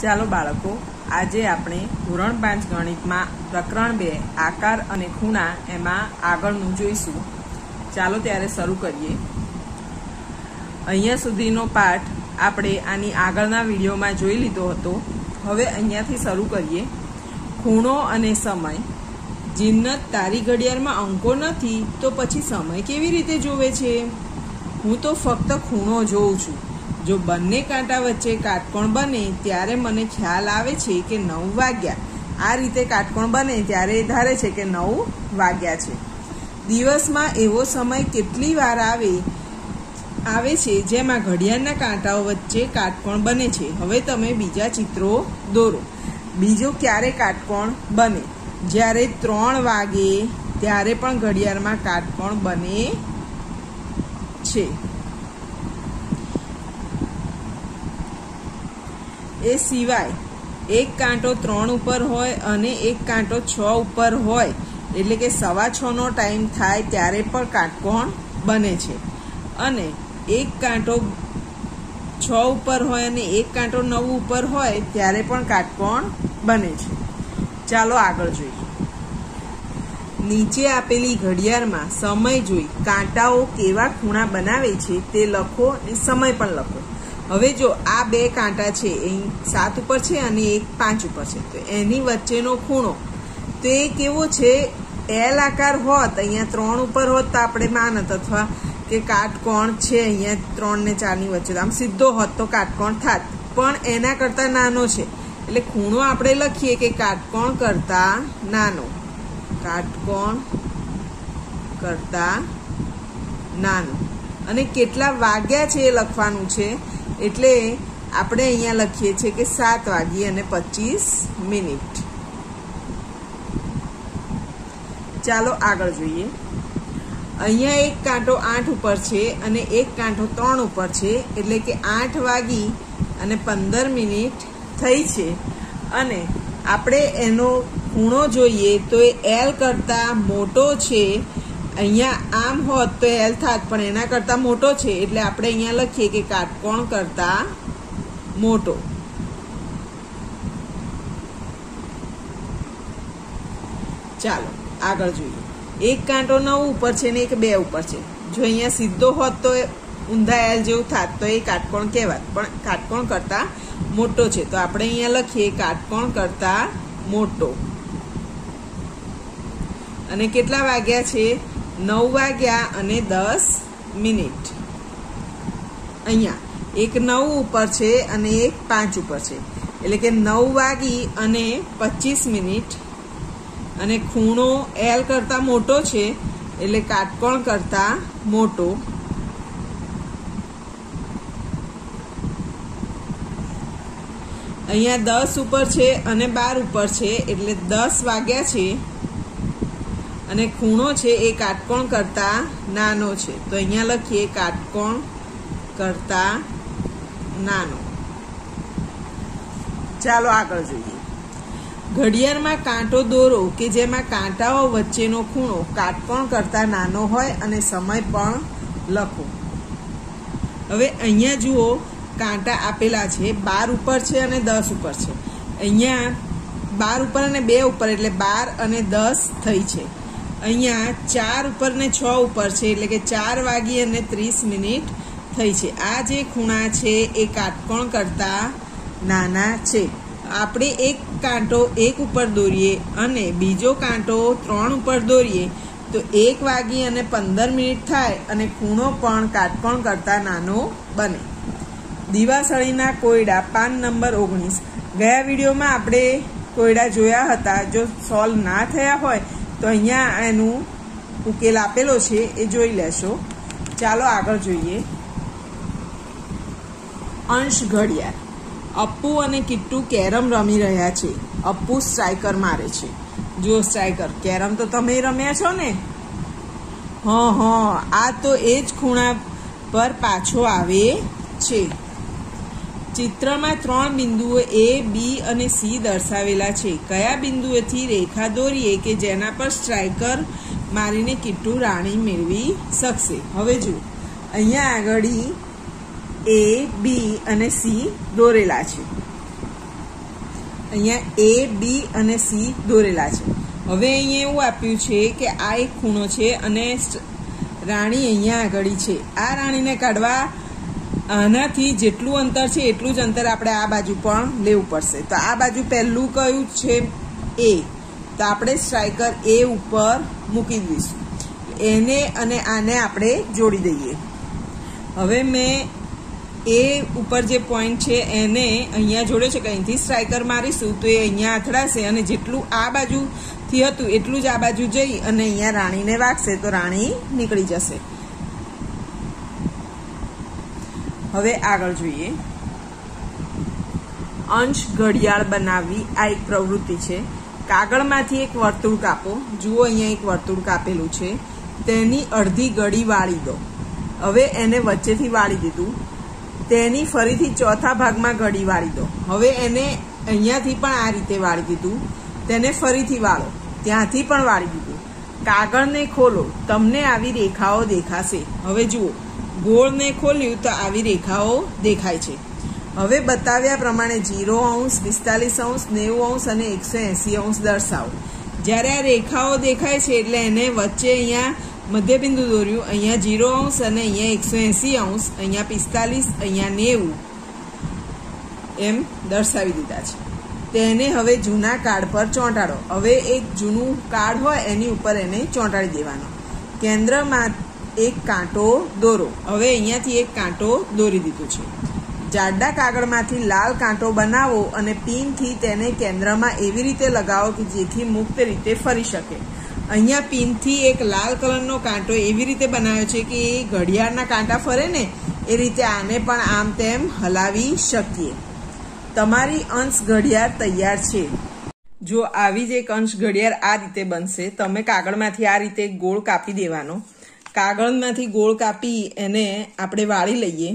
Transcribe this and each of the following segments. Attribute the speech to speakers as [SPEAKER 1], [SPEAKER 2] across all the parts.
[SPEAKER 1] ચાલો બાળકો, આજે આપણે ધોરણ 5 ગણિતમાં પ્રકરણ 2 આકાર અને ખૂણા એમાં આગળનું જોઈશું. ચાલો ત્યારે શરૂ કરીએ. અહીંયા સુધીનો પાઠ આપણે આની આગળના વિડીયોમાં જોઈ લીધો હતો. હવે અહીંયાથી શરૂ કરીએ. ખૂણો અને સમય. જીન્નત, તારી ઘડિયાળમાં અંકો નથી તો પછી સમય કેવી રીતે જોવે છે? હું તો ફક્ત ખૂણો જોઉં છું. જો બંને કાંટા વચ્ચે કાટકોણ બને ત્યારે મને ખ્યાલ આવે છે કે 9 વાગ્યા. આ રીતે કાટકોણ બને ત્યારે એ ધારે છે કે 9 વાગ્યા છે. દિવસમાં એવો સમય કેટલી વાર આવે છે જેમાં ઘડિયાળના કાંટાઓ વચ્ચે કાટકોણ બને છે. હવે તમે બીજા ચિત્રો દોરો. બીજો ક્યારે કાટકોણ બને? જ્યારે 3 વાગે ત્યારે પણ ઘડિયાળમાં કાટકોણ બને છે. એ સિવાય એક કાંટો 3 ઉપર હોય અને એક કાંટો 6 ઉપર હોય, એટલે કે 6:15નો ટાઈમ થાય ત્યારે પણ કાટકોણ બને છે. અને એક કાંટો 6 ઉપર હોય અને એક કાંટો 9 ઉપર હોય ત્યારે પણ કાટકોણ બને છે. ચાલો આગળ જોઈએ. નીચે આપેલી ઘડિયાળમાં સમય જોઈ કાંટાઓ કેવા ખૂણા બનાવે છે તે લખો અને સમય પણ લખો. હવે જો આ બે કાંટા છે, અહીં 7 ઉપર છે અને એક 5 ઉપર છે, તો એની વચ્ચેનો ખૂણો તો એ કેવો છે? એલ આકાર હોત, અહીંયા 3 ઉપર હોત તો આપણે માનત, અથવા કે કાટકોણ છે અહીંયા 3 ને 4 ની વચ્ચે, આમ સીધો હોત તો કાટકોણ થાત, પણ એના કરતાં નાનો છે. એટલે ખૂણો આપણે લખીએ કે કાટકોણ કરતાં નાનો. કાટકોણ કરતાં નાનો. અને કેટલા વાગ્યા છે એ લખવાનું છે, એટલે આપણે અહીંયા લખીએ છીએ કે 7 વાગી અને 25 મિનિટ. ચાલો આગળ જોઈએ. અહીંયા એક કાંટો 8 ઉપર છે અને એક કાંટો 3 ઉપર છે, એટલે કે 8 વાગી અને 15 મિનિટ થઈ છે. અને આપણે એનો ખૂણો જોઈએ તો એ એલ કરતાં મોટો છે. અહીંયા આમ હોત તો એલ થાત, પણ એના કરતાં મોટો છે, એટલે આપણે અહીંયા લખીએ કે કાટકોણ કરતાં મોટો. ચાલો આગળ જોઈએ. એક કાંટો 9 ઉપર છે ને એક 2 ઉપર છે. જો અહીંયા સીધો હોત તો ઊંધા એલ જેવું થાત તો એ કાટકોણ કહેવાત, પણ કાટકોણ કરતાં મોટો છે, તો આપણે અહીંયા લખીએ કાટકોણ કરતાં મોટો. અને કેટલા વાગ્યા છે? 9 વાગ્યા અને 10 મિનિટ. અહીંયા એક 9 ઉપર છે અને એક 5 ઉપર છે, એટલે કે 9 વાગી અને 25 મિનિટ. અને ખૂણો એલ કરતાં મોટો છે, એટલે કાટકોણ કરતાં મોટો. અહીંયા 10 ઉપર છે અને 12 ઉપર છે, એટલે 10 વાગ્યા છે. અને ખૂણો છે એ કાટકોણ કરતાં નાનો છે, તો અહીંયા લખીએ કાટકોણ કરતાં નાનો. ચાલો આગળ જોઈએ. ઘડિયાળમાં કાંટો દોરો કે જેમાં કાંટાઓ વચ્ચેનો ખૂણો કાટકોણ કરતાં નાનો હોય અને સમય પણ લખો. હવે અહીંયા જુઓ, કાંટા આપેલા છે 12 ઉપર છે અને 10 ઉપર છે. અહીંયા 12 ઉપર અને 2 ઉપર, એટલે 12 અને 10 થઈ છે. અહીંયા 4 ઉપર ને 6 ઉપર છે, એટલે કે 4 વાગી અને 30 મિનિટ થઈ છે. આ જે ખૂણા છે એ કાટકોણ કરતાં નાના છે. આપણે એક કાંટો 1 ઉપર દોરીએ અને બીજો કાંટો 3 ઉપર દોરીએ તો 1 વાગી અને 15 મિનિટ થાય અને ખૂણો પણ કાટકોણ કરતાં નાનો બને. દિવાસળીના કોયડા, પાન નંબર 19. ગયા વિડીયોમાં આપણે કોયડા જોયા હતા. જો સોલ્વ ના થયા હોય તો અહીંયા એનું ઉકેલ આપેલો છે, એ જોઈ લેશો. ચાલો આગળ જોઈએ. અંશ ઘડિયાળ. અપ્પુ અને કિટ્ટુ કેરમ રમી રહ્યા છે. અપ્પુ સ્ટ્રાઈકર મારે છે. જો સ્ટ્રાઈકર, કેરમ તો તમે રમ્યા છો ને? આ તો એ જ ખૂણા પર પાછો આવે છે. ચિત્રમાં 3 બિંદુઓ A, B અને C દર્શાવેલા છે. કયા બિંદુએથી રેખા દોરીએ કે જેના પર સ્ટ્રાઈકર મારીને કિટ્ટુ રાણી મેળવી શકશે? હવે જુઓ, અહીંયા આગળ A, B અને C દોરેલા છે. અહીંયા A, B અને C દોરેલા છે. હવે અહીંયા એવું આપ્યું છે કે આ એક ખૂણો છે અને રાણી અહીંયા આગળ છે. આ રાણીને કાઢવા આનાથી જેટલું અંતર છે એટલું જ અંતર આપણે આ બાજુ પણ લેવું પડશે. તો આ બાજુ પહેલું કયું છે? A. તો આપણે સ્ટ્રાઈકર A ઉપર મૂકી દઈશું. એને અને આને આપણે જોડી દઈએ. હવે મેં A ઉપર જે પોઈન્ટ છે એને અહીંયા જોડ્યો છે કે અહીંથી સ્ટ્રાઈકર મારીશું તો એ અહીંયા અથડાશે અને જેટલું આ બાજુથી હતું એટલું જ આ બાજુ જઈ અને અહીંયા રાણીને વાગશે તો રાણી નીકળી જશે. હવે આગળ જોઈએ. અંશ ઘડિયાળ બનાવવી આ એક પ્રવૃત્તિ છે. કાગળમાંથી એક વર્તુળ કાપો. જુઓ અહીંયા એક વર્તુળ કાપેલું છે. તેની અડધી ગળી વાળી દો. હવે એને વચ્ચેથી વાળી દીધું. તેની ફરીથી ચોથા ભાગમાં ગળી વાળી દો. હવે એને અહીંયાથી પણ આ રીતે વાળી દીધું. તેને ફરીથી વાળો. ત્યાંથી પણ વાળી દીધું. કાગળને ખોલો. તમને આવી રેખાઓ દેખાશે. હવે જુઓ, ગોળને ખોલ્યું તો આવી રેખાઓ દેખાય છે. હવે બતાવ્યા પ્રમાણે 0 અંશ, 45 અંશ, 90 અંશ અને 180 અંશ દર્શાવો. જ્યારે આ રેખાઓ દેખાય છે એટલે એને વચ્ચે અહીંયા મધ્યબિંદુ દોર્યું. અહીંયા 0 અંશ અને અહીંયા 180 અંશ, અહીંયા 45, અહીંયા 90 એમ દર્શાવી દીધા છે. તેને હવે જૂના કાર્ડ પર ચોંટાડો. હવે એક જૂનું કાર્ડ હોય એની ઉપર એને ચોંટાડી દેવાનો. કેન્દ્રમાં એક કાંટો દોરો. હવે અહીંયાથી એક કાંટો દોરી દીધું છે. જાડા કાગળમાંથી લાલ કાંટો બનાવો અને પિનથી તેને કેન્દ્રમાં એવી રીતે લગાવો કે જેથી મુક્ત રીતે ફરી શકે. અહીંયા પિનથી એક લાલ કલરનો કાંટો એવી રીતે બનાવ્યો છે કે એ ઘડિયાળના કાંટા ફરે ને એ રીતે આને પણ આમ તેમ હલાવી શકીએ. તમારી અંશ ઘડિયાળ તૈયાર છે. જો આવી જ એક અંશ ઘડિયાળ આ રીતે બનશે. તમે કાગળમાંથી આ રીતે ગોળ કાપી દેવાનો. કાગળમાંથી ગોળ કાપી એને આપણે વાળી લઈએ.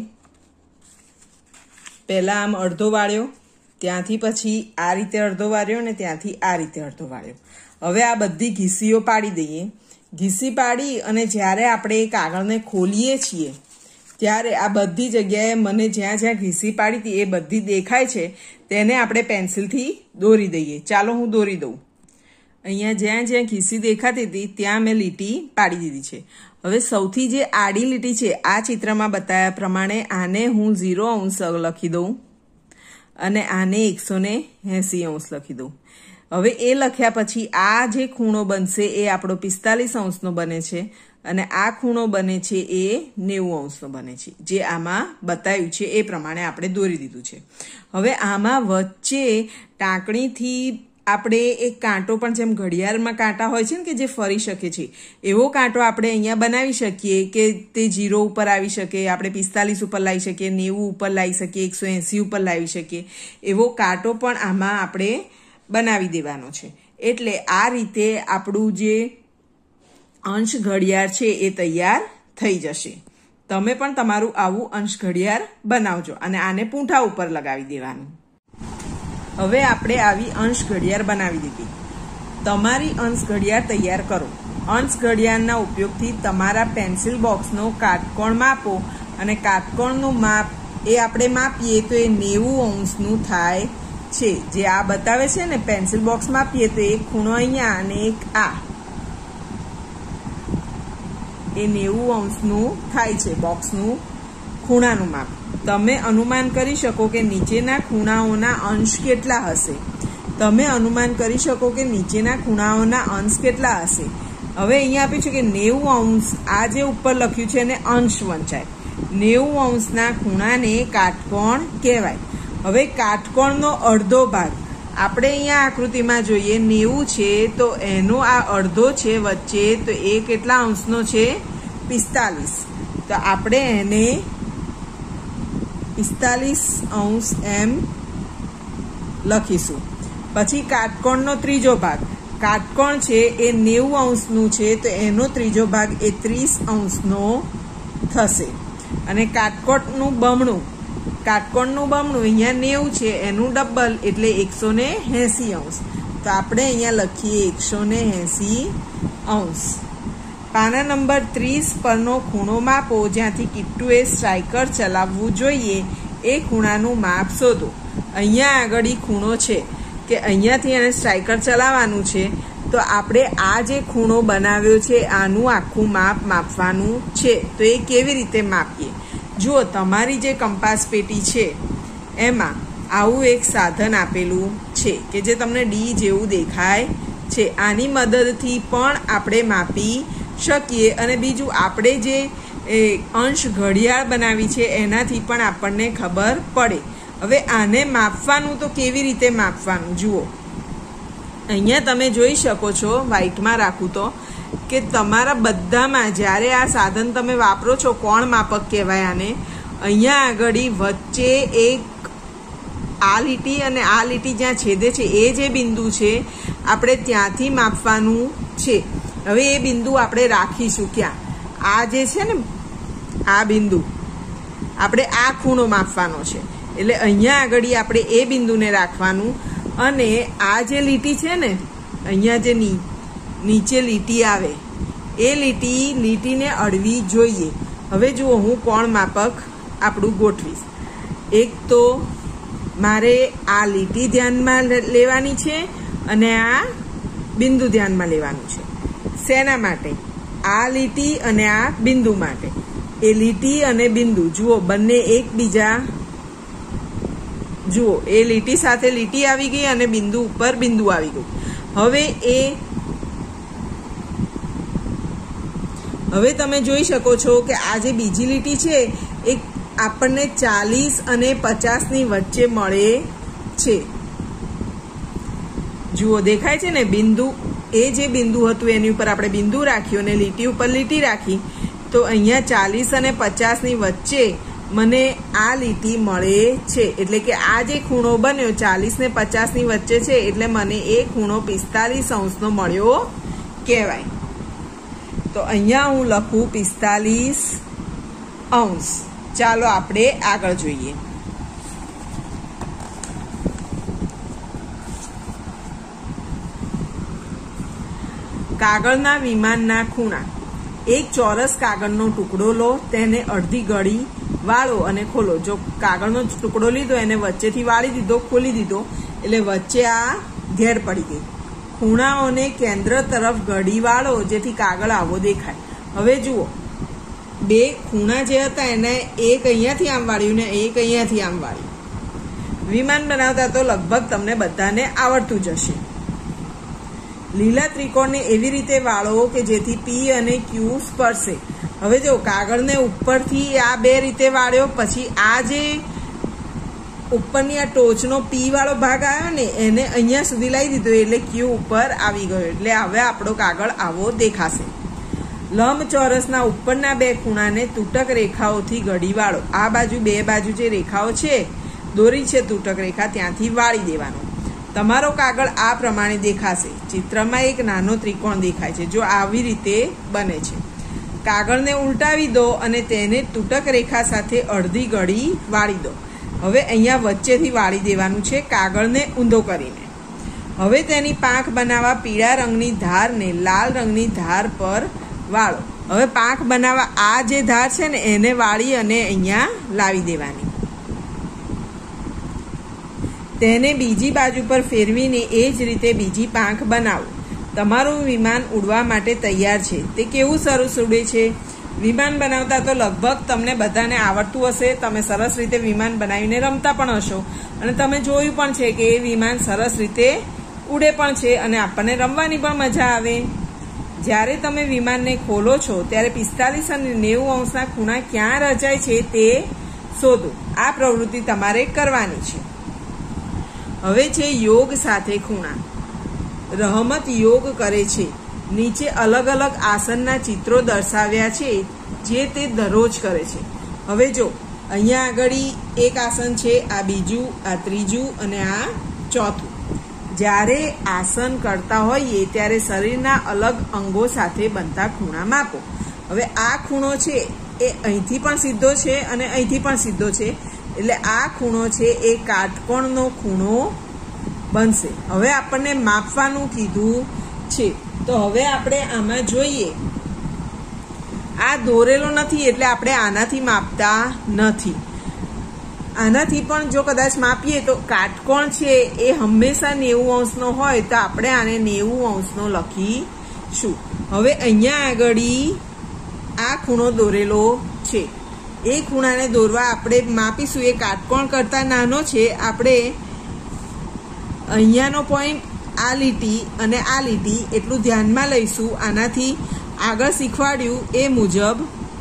[SPEAKER 1] પહેલાં આમ અડધો વાળ્યો, ત્યાંથી પછી આ રીતે અડધો વાળ્યો અને ત્યાંથી આ રીતે અડધો વાળ્યો. હવે આ બધી ઘીસીઓ પાડી દઈએ. ઘીસી પાડી અને જ્યારે આપણે એ કાગળને ખોલીએ છીએ ત્યારે આ બધી જગ્યાએ મને જ્યાં જ્યાં ઘીસી પાડી હતી એ બધી દેખાય છે તેને આપણે પેન્સિલથી દોરી દઈએ. ચાલો હું દોરી દઉં. અહીંયા જ્યાં જ્યાં ઘીસી દેખાતી હતી ત્યાં મેં લીટી પાડી દીધી છે. હવે સૌથી જે આડી લીટી છે આ ચિત્રમાં બતાવ્યા પ્રમાણે આને હું 0 અંશ લખી દઉં અને આને 180 અંશ લખી દઉં. હવે એ લખ્યા પછી આ જે ખૂણો બનશે એ આપણો 45 અંશનો બને છે અને આ ખૂણો બને છે એ 90 અંશનો બને છે. જે આમાં બતાવ્યું છે એ પ્રમાણે આપણે દોરી દીધું છે. હવે આમાં વચ્ચે ટાંકણીથી આપણે એક કાંટો પણ જેમ ઘડિયાળમાં કાંટા હોય છે ને કે જે ફરી શકે છે એવો કાંટો આપણે અહીંયા બનાવી શકીએ કે તે 0 ઉપર આવી શકે, આપણે 45 ઉપર લાવી શકીએ, 90 ઉપર લાવી શકીએ, 180 ઉપર લાવી શકીએ. એવો કાંટો પણ આમાં આપણે બનાવી દેવાનો છે. એટલે આ રીતે આપણું જે અંશ ઘડિયાળ છે એ તૈયાર થઈ જશે. તમે પણ તમારું આવું અંશ ઘડિયાળ બનાવજો અને આને પૂંઠા ઉપર લગાવી દેવાનું. હવે આપણે આવી અંશ ઘડિયાળ બનાવી દીધી. તમારી અંશ ઘડિયાળ તૈયાર કરો. અંશ ઘડિયાળના ઉપયોગથી તમારા પેન્સિલ બોક્સનો કાટકોણ માપો અને કાટકોણનું માપ એ આપણે માપીએ તો એ 90 અંશનું થાય છે. જે આ બતાવે છે ને પેન્સિલ બોક્સ માપીએ તો એક ખૂણો અહીંયા અને એક આ એ 90 અંશનું થાય છે બોક્સનું ખૂણાનું માપ. તમે અનુમાન કરી શકો કે નીચેના ખૂણાઓના અંશ કેટલા હશે. તમે અનુમાન કરી શકો કે નીચેના ખૂણાઓના અંશ કેટલા હશે. હવે અહીંયા આપ્યું છે કે 90 અંશ, આ જે ઉપર લખ્યું છે એને અંશ વંચાય. 90 અંશના ખૂણાને કાટકોણ કહેવાય. હવે કાટકોણનો અડધો ભાગ આપણે અહીંયા આકૃતિમાં જોઈએ 90 છે તો એનો આ અડધો છે વચ્ચે તો એ કેટલા અંશનો છે? 45. તો આપણે એને 45 અંશ એમ લખીશું. પછી કાટકોણનો ત્રીજો ભાગ, કાટકોણ છે એ 90 અંશનું છે તો એનો ત્રીજો ભાગ એ 30 અંશનો થશે. અને કાટકોણનું બમણું અહીંયા 90 છે એનું ડબલ એટલે 180 અંશ. તો આપણે અહીંયા લખીએ 180 અંશ. પાના નંબર 30 પરનો ખૂણો માપો જ્યાંથી કિટ્ટુએ સ્ટ્રાઈકર ચલાવવું જોઈએ એ ખૂણાનું માપ શોધો. અહીંયા આગળ ખૂણો છે કે અહીંયાથી એને સ્ટ્રાઈકર ચલાવવાનું છે, તો આપણે આ જે ખૂણો બનાવ્યો છે આનું આખું માપ માપવાનું છે. તો એ કેવી રીતે માપીએ? જુઓ, તમારી જે કંપાસ પેટી છે એમાં આવું એક સાધન આપેલું છે કે જે તમને ડી જેવું દેખાય છે. આની મદદથી પણ આપણે માપી શકીએ. અને બીજું, આપણે જે અંશ ઘડિયાળ બનાવી છે એનાથી પણ આપણને ખબર પડે. હવે આને માપવાનું તો કેવી રીતે માપવાનું? જુઓ, અહીંયા તમે જોઈ શકો છો, વ્હાઇટમાં રાખું તો, કે તમારા બધામાં જ્યારે આ સાધન તમે વાપરો છો, કોણ માપક કહેવાય આને, અહીંયા આગળ વચ્ચે એક આ લીટી અને આ લીટી જ્યાં છેદે છે એ જે બિંદુ છે આપણે ત્યાંથી માપવાનું છે. હવે એ બિંદુ આપણે રાખીશું ક્યાં? આ જે છે ને આ બિંદુ, આપણે આ ખૂણો માપવાનો છે એટલે અહીંયા આગળ આપણે એ બિંદુને રાખવાનું. અને આ જે લીટી છે ને, અહીંયા જે નીચે લીટી આવે એ લીટીને અડવી જોઈએ. હવે જુઓ, હું કોણ માપક આપણું ગોઠવીશ. એક તો મારે આ લીટી ધ્યાનમાં લેવાની છે અને આ બિંદુ ધ્યાનમાં લેવાનું છે. શેના માટે? આ લીટી અને આ બિંદુ માટે. એ લીટી અને બિંદુ જુઓ, બંને એકબીજા, જુઓ, એ લીટી સાથે લીટી આવી ગઈ અને બિંદુ ઉપર બિંદુ આવી ગયું. હવે તમે જોઈ શકો છો કે આ જે બીજી લીટી છે એ આપણને 40 અને 50ની વચ્ચે મળે છે. જુઓ, દેખાય છે ને બિંદુ? એ જે બિંદુ હતું એની ઉપર આપણે બિંદુ રાખ્યું અને લીટી ઉપર લીટી રાખી, તો અહીંયા 40 અને 50ની વચ્ચે મને આ લીટી મળે છે. એટલે કે આ જે ખૂણો બન્યો 40 ને 50ની વચ્ચે છે એટલે મને એ ખૂણો 45° મળ્યો કહેવાય. તો અહીંયા હું લખું 45°. ચાલો આપણે આગળ જોઈએ. કાગળના વિમાનના ખૂણા. એક ચોરસ કાગળનો ટુકડો લો, તેને અડધી ગળી વાળો અને ખોલો. જો કાગળનો ટુકડો લીધો, એને વચ્ચેથી વાળી દીધો, ખોલી દીધો એટલે વચ્ચે આ ઘેર પડી ગઈ. ખૂણાઓને કેન્દ્ર તરફ ગળી વાળો જેથી કાગળ આવો દેખાય. હવે જુઓ, બે ખૂણા જે હતા એને એક અહીંયાથી આમ વાળ્યું ને એક અહીંયાથી આમ વાળ્યું. વિમાન બનાવતા તો લગભગ તમને બધાને આવડતું જ હશે. લીલા ત્રિકોણને એવી રીતે વાળો કે જેથી પી અને ક્યુ સ્પર્શે. હવે જો, કાગળને ઉપરથી આ બે રીતે વાળ્યો, પછી આ જે ઉપરની આ ટોચનો પી વાળો ભાગ આવ્યો ને એને અહીંયા સુધી લાવી દીધો એટલે ક્યુ ઉપર આવી ગયો. એટલે હવે આપણો કાગળ આવો દેખાશે. લંબચોરસના ઉપરના બે ખૂણાને તૂટક રેખાઓથી ગળી વાળો. આ બાજુ બે બાજુ જે રેખાઓ છે દોરી છે તૂટક રેખા, ત્યાંથી વાળી દેવાનો. તમારો કાગળ આ પ્રમાણે દેખાશે. ચિત્રમાં એક નાનો ત્રિકોણ દેખાય છે. જો આવી રીતે બને છે. કાગળને ઉલટાવી દો અને તેને તૂટક રેખા સાથે અડધી ગળી વાળી દો. હવે અહીંયા વચ્ચેથી વાળી દેવાનું છે કાગળને ઊંધો કરીને. હવે તેની પાંખ બનાવવા પીળા રંગની ધારને લાલ રંગની ધાર પર વાળો. હવે પાંખ બનાવવા આ જે ધાર છે ને એને વાળી અને અહીંયા લાવી દેવાની. તેને બીજી બાજુ પર ફેરવીને એ જ રીતે બીજી પાંખ બનાવો. તમારું વિમાન ઉડવા માટે તૈયાર છે. તે કેવું સરસ ઉડે છે. વિમાન બનાવતા તો લગભગ તમને બધાને આવડતું હશે. તમે સરસ રીતે વિમાન બનાવીને રમતા પણ હશો અને તમે જોયું પણ છે કે એ વિમાન સરસ રીતે ઉડે પણ છે અને આપણને રમવાની પણ મજા આવે. જ્યારે તમે વિમાનને ખોલો છો ત્યારે 45 અને 90° ખૂણા ક્યાં રચાય છે તે શોધો. આ પ્રવૃત્તિ તમારે કરવાની છે. હવે છે યોગ સાથે ખૂણા. રહમત યોગ કરે છે. નીચે અલગ અલગ આસનના ચિત્રો દર્શાવ્યા છે જે તે દરરોજ કરે છે. હવે જો, અહીંયા આગળ એક આસન છે, આ બીજું, આ ત્રીજું અને આ ચોથું. જ્યારે આસન કરતા હોઈએ ત્યારે શરીરના અલગ અંગો સાથે બનતા ખૂણા માપો. હવે આ ખૂણો છે એ અહીંથી પણ સીધો છે અને અહીંથી પણ સીધો છે એટલે આ ખૂણો છે એ કાટકોણનો ખૂણો બનશે. હવે આપણને માપવાનું કીધું છે તો હવે આપણે આમાં જોઈએ. આ દોરેલો નથી એટલે આપણે આનાથી માપતા નથી. આનાથી પણ જો કદાચ માપીએ તો કાટકોણ છે એ હંમેશા 90 અંશનો હોય તો આપણે આને 90 અંશનો લખીશું. હવે અહીંયા આગળ આ ખૂણો દોરેલો છે, એ ખૂણાને દોરવા આપણે માપીશું. એ કાટકોણ કરતાં નાનો છે. આપણે અહીંયાનો પોઈન્ટ, આ લીટી અને આ લીટી એટલું ધ્યાનમાં લઈશું. આનાથી આગળ શીખવાડ્યું એ મુજબ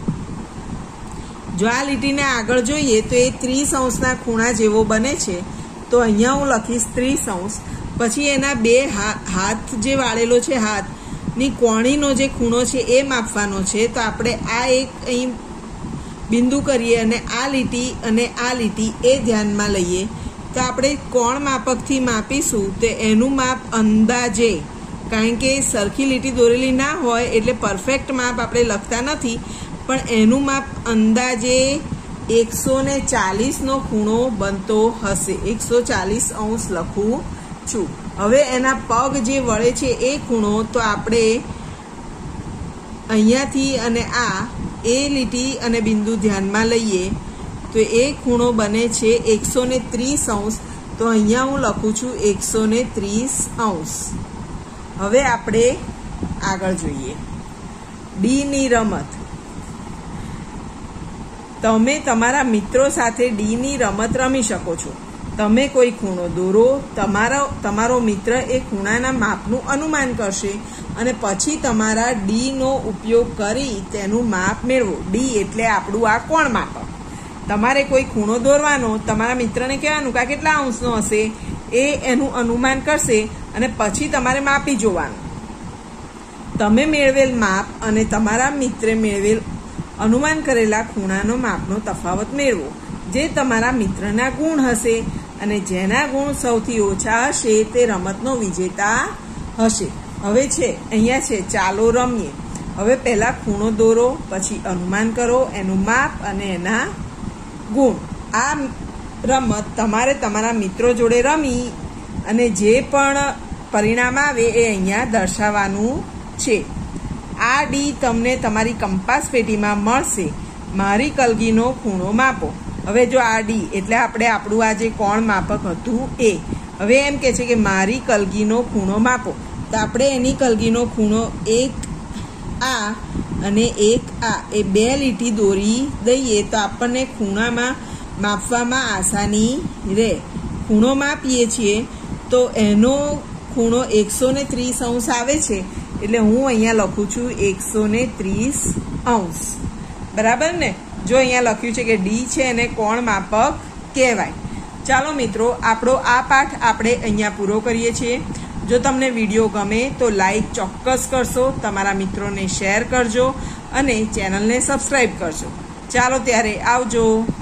[SPEAKER 1] જો આ લીટીને આગળ જોઈએ તો એ 30 અંશના ખૂણા જેવો બને છે. તો અહીંયા હું લખીશ 30 અંશ. પછી એના બે હાથ જે વાળેલો છે, હાથની કોણીનો જે ખૂણો છે એ માપવાનો છે. તો આપણે આ એક અહીં બિંદુ કરીએ અને આ લીટી એ ધ્યાનમાં લઈએ. તો આપણે કોણ માપકથી માપીશું તો એનું માપ અંદાજે, કારણ કે સરખી લીટી દોરેલી ના હોય એટલે પરફેક્ટ માપ આપણે લખતા નથી, પણ એનું માપ અંદાજે 140નો ખૂણો બનતો હશે. 140 અંશ લખું છું. હવે એના પગ જે વળે છે એ ખૂણો, તો આપણે અહીંયાથી અને આ એ લીટી અને બિંદુ ધ્યાનમાં લઈએ તો એ ખૂણો બને છે 130 અંશ. તો અહીંયા હું લખું છું 130 અંશ. હવે આપણે આગળ જોઈએ ડીની રમત. તમે તમારા મિત્રો સાથે ડીની રમત રમી શકો છો. તમે કોઈ ખૂણો દોરો, તમારો મિત્ર એ ખૂણાના માપનું અનુમાન કરશે અને પછી તમારા ડીનો ઉપયોગ કરી તેનું માપ મેળવો. ડી એટલે આપણું આ કોણ માપક. તમારે કોઈ ખૂણો દોરવાનો, તમારા મિત્રને કહેવાનું કે આ કેટલા અંશનો હશે, એ એનું અનુમાન કરશે અને પછી તમારે માપી જોવાનું. તમે મેળવેલ માપ અને તમારા મિત્રે મેળવેલ અનુમાન કરેલા ખૂણાનો માપનો તફાવત મેળવો, જે તમારા મિત્રના ગુણ હશે અને જેના ગુણ સૌથી ઓછા હશે તે રમતનો વિજેતા હશે. હવે છે અહીંયા છે ચાલો રમીએ. હવે પહેલા ખૂણો દોરો, પછી અનુમાન કરો એનું માપ અને એના ગુણ. આ રમત તમારે તમારા મિત્રો જોડે રમી અને જે પણ પરિણામ આવે એ અહીંયા દર્શાવવાનું છે. આ ડી તમને તમારી કંપાસ પેટીમાં મળશે. મારી કલગીનો ખૂણો માપો. હવે જો આ ડી એટલે આપણે આપણું આ જે કોણ માપક હતું એ. હવે એમ કે છે કે મારી કલગીનો ખૂણો માપો. તો આપણે એની કલગીનો ખૂણો એક આ અને એક આ એ બે લીટી દોરી દઈએ તો આપણને ખૂણામાં માપવામાં આસાની રહે. ખૂણો માપીએ છીએ તો એનો ખૂણો 130 અંશ આવે છે. એટલે હું અહીંયા લખું છું 130 અંશ. બરાબર ને? જો અહીંયા લખ્યું છે કે ડી છે એને કોણ માપક કહેવાય. ચાલો મિત્રો, આપણો આ પાઠ આપણે અહીંયા પૂરો કરીએ છીએ. જો તમને વિડીયો ગમે તો લાઈક ચોક્કસ કરશો, તમારા મિત્રોને શેર કરજો અને ચેનલને સબસ્ક્રાઈબ કરજો. ચાલો ત્યારે આવજો.